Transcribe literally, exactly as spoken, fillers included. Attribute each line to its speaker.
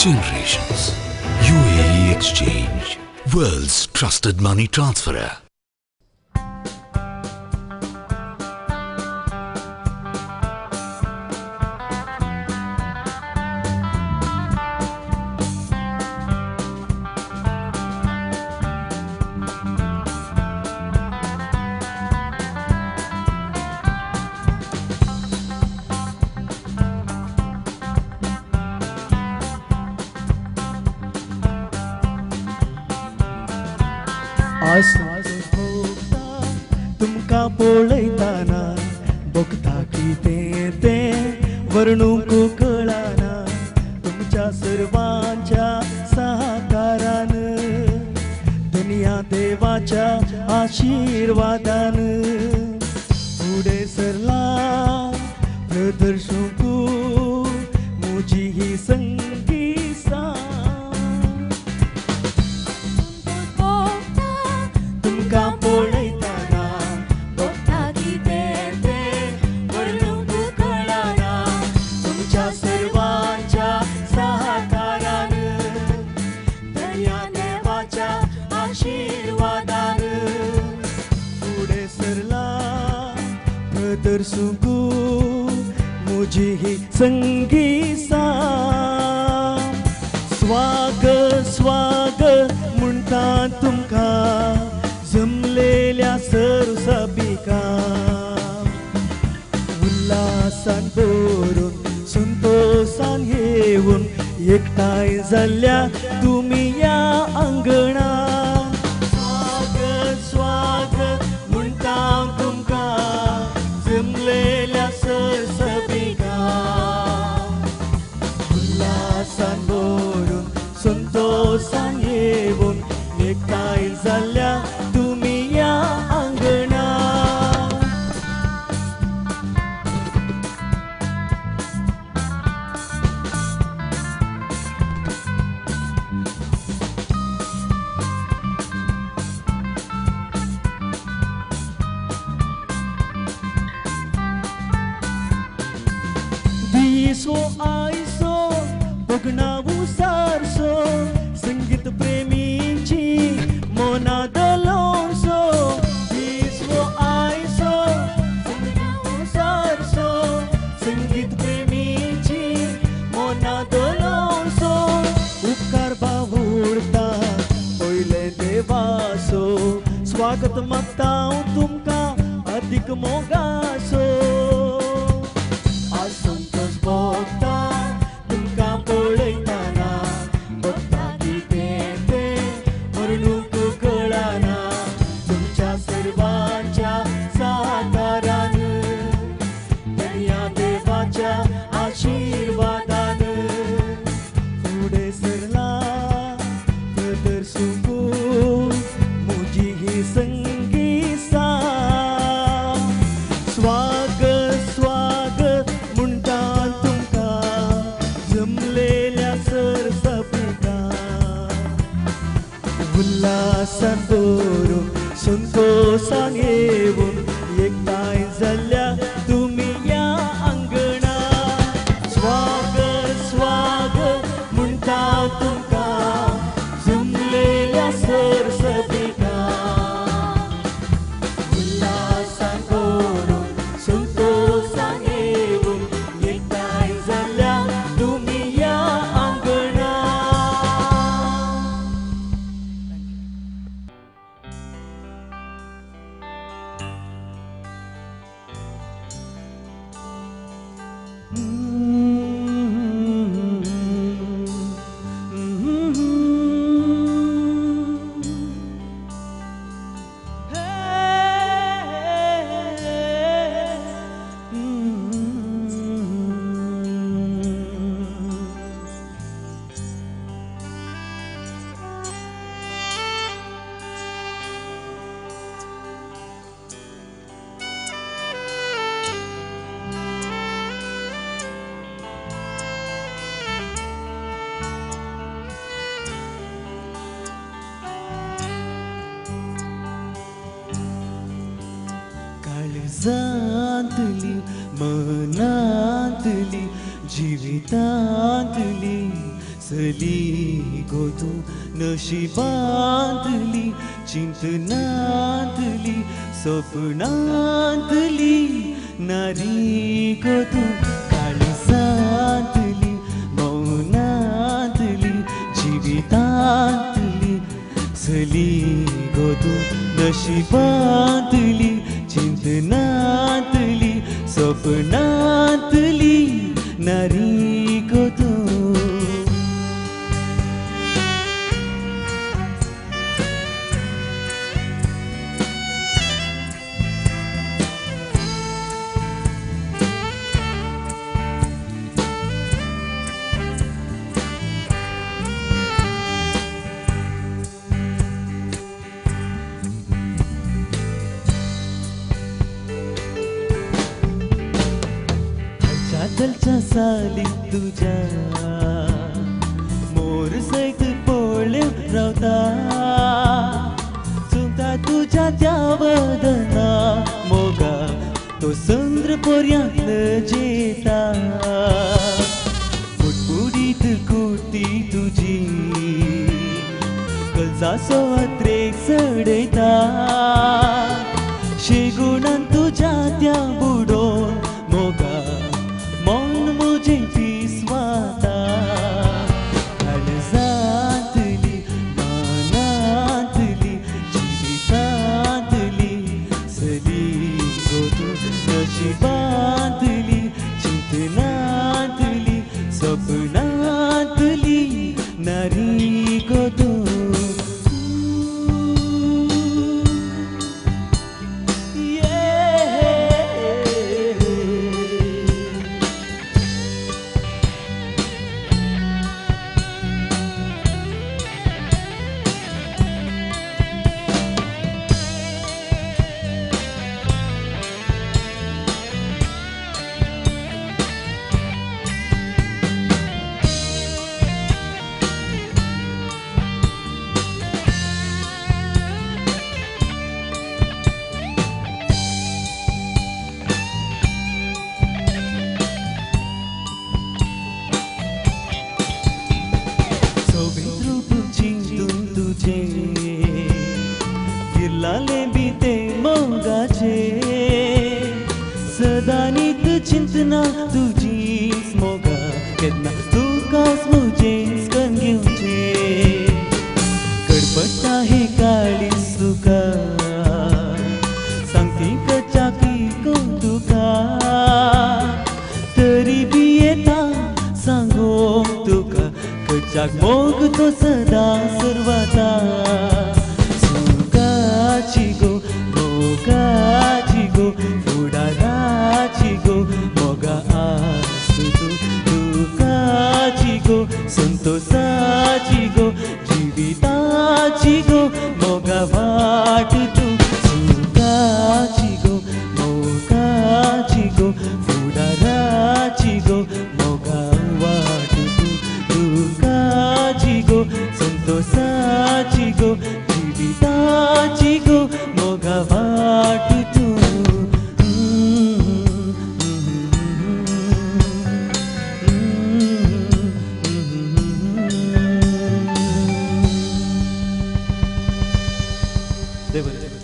Speaker 1: Generations. U A E Exchange. World's trusted money transferer.
Speaker 2: आसमान भोगता तुमका पळयताना बघता कितें तें वर्णूंक कळना तुमच्या सर्वांच्या सहकारान दुनिया देवाच्या आशीर्वादान फुडें सरला प्रदर्शक म्हजी ही संगी तुमका पळयताना बघता कितें तें वर्णूंक कळना तुमच्या सर्वांच्या सहकारान दर्या देवाच्या आशीर्वादान फुडें सरला प्रदर्शक म्हजी ही संगी स्वागत स्वागत म्हणटा तुमका जमलेल्या सरसबिका उल्हासान भरून संतोषान येवन एकठांय जाल्ल्या तुमी या अंगणात स्वागत स्वागत म्हणटा तुमका जमलेल्या सरसबिका उल्हासान भरून संतोषान येवन एकठांय जाल्ल्या दिसो आयसो बगणावू सारसो संगीत प्रेमीची मोना दलोसो दिसो आयसो बगणावू सारसो संगीत प्रेमीची मोना दलोसो उपकार बावुरता पयले देवासो स्वागत मागता तुमका अधिक मोगासो भोगता तुमका पळयताना बघता कितें तें वर्णूंक कळना तुमच्या सर्वांच्या सहकारान दर्या देवाच्या आशीर्वादान फुडें सरला प्रदर्शक म्हजी ही संगी स्वागत स्वागत म्हणटा जमलेल्या सरसबिका उल्हासान भरून संतोषान येवन एकठांय जाल्ल्या तुमी या अंगणात स्वागत स्वागत म्हणटा तुमका जमलेल्या सरसबिका उल्हासान भरून संतोषान येवन एकठांय जाल्ल्या काळजांतली मनांतली जिवितांतली सली गो तू नशिबांतली चिंतनांतली स्वप्नांतली नारी गो तू काळजांतली मौनांतली जिवितांतली सली गो तू नशिबांतली चिंतनांतली स्वप्नांतली नारी गो तू दिलच्या साली तुझ्या मोर सैत पोळ्यो रावता चुंता तुझ्या त्या वदना मोगा तो चंद्र पर्यंत जेता फुटफुडीत कुर्ती तुझी कळसाचो अत्रेक चडयता शेगुणान तुझ्या त्या बुडोन मोगा मन मुझे विस्वाता काळजांतली मनांतली जिवितांतली सली गो तू नशिबांतली चिंतनांतली स्वप्नांतली नारी गो तू गिरलाले बीते मोगाचे सदा नीत चिंतना तुझीच मोगा केन्ना तुकाच मुजेच कन घेवचे कडपडटा हे काळी सुका सांगती कचाकी तुका तरी बी येता सांगोंक तुका कचाक मोग तो सदा सर्वाता सुखाची गो मोगाची गो फुडाराची गो मोगा आस तू दुखाची गो संतोषाची गो जिविताची गो मोगा वाट तू सुखाची गो मोगाची गो फुडाराची गो मोगा वाट तू दुखाची गो संतोषाची गो जिविताची गो मोगा वाट तू देव